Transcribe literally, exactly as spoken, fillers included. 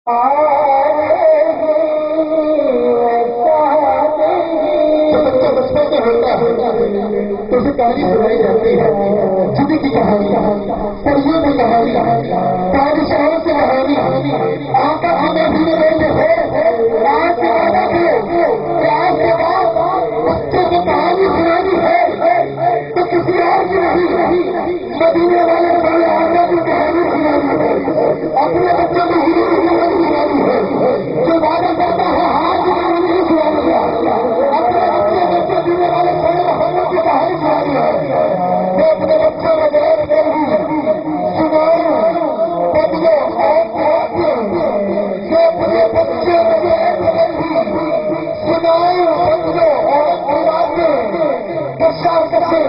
اسے کہانی سنائی جاتی ہے جدی کی کہانی پریوں کی کہانی بادشاہوں کی کہانی آقا ہمیں بھی رہے ہیں رات کے بعد رات کے بعد بچوں کو کہانی سنانی ہے تو کسی اور کی نہیں مدینے والے بڑے آقا کی کہانی سنانی ہے اپنے بچوں کو ہی سنانی ہے جو وعدہ کرتا ہے ہاتھ کی کہانی نہیں سنانی ہے اپنے بچے بچے دینے والے بڑے محمد کی کہانی سنانی ہے وہ اپنے بچوں کو بہت نہیں سناؤ بدلو جو اپنے بچے سناؤ بدلو بچہ کرے